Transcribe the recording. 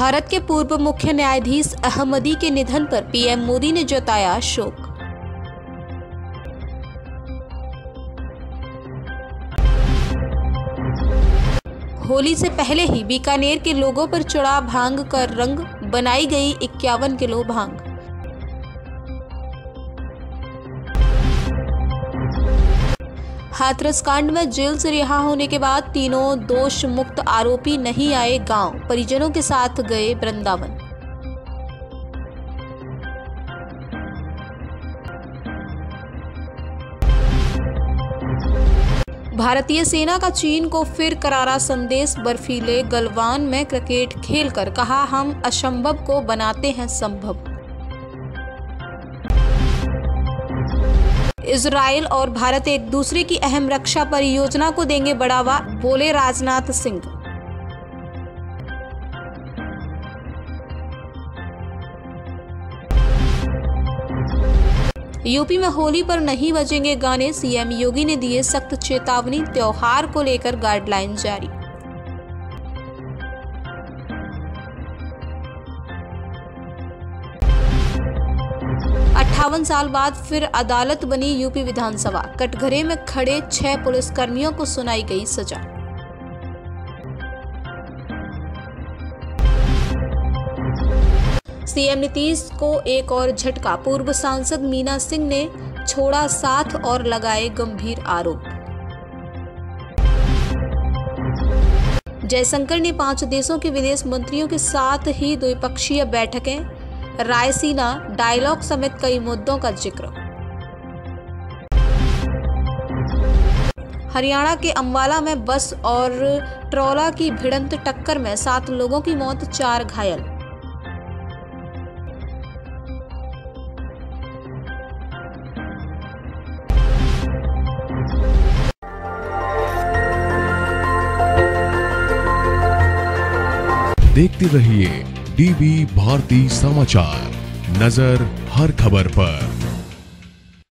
भारत के पूर्व मुख्य न्यायाधीश अहमदी के निधन पर पीएम मोदी ने जताया शोक। होली से पहले ही बीकानेर के लोगों पर चढ़ा भांग का रंग, बनाई गई 51 किलो भांग। हाथरस कांड में जेल से रिहा होने के बाद तीनों दोष मुक्त आरोपी नहीं आए गांव, परिजनों के साथ गए वृंदावन। भारतीय सेना का चीन को फिर करारा संदेश। बर्फीले गलवान में क्रिकेट खेलकर कहा, हम असंभव को बनाते हैं संभव। इजराइल और भारत एक दूसरे की अहम रक्षा परियोजना को देंगे बढ़ावा, बोले राजनाथ सिंह। यूपी में होली पर नहीं बजेंगे गाने, सीएम योगी ने दिए सख्त चेतावनी। त्योहार को लेकर गाइडलाइन जारी। अट्ठावन साल बाद फिर अदालत बनी यूपी विधानसभा। कटघरे में खड़े 6 पुलिसकर्मियों को सुनाई गई सजा। सीएम नीतीश को एक और झटका। पूर्व सांसद मीना सिंह ने छोड़ा साथ और लगाए गंभीर आरोप। जयशंकर ने 5 देशों के विदेश मंत्रियों के साथ ही द्विपक्षीय बैठकें, रायसीना डायलॉग समेत कई मुद्दों का जिक्र। हरियाणा के अंबाला में बस और ट्रोला की भिड़ंत टक्कर में 7 लोगों की मौत, 4 घायल। देखते रहिए डीवी भारती समाचार, नजर हर खबर पर।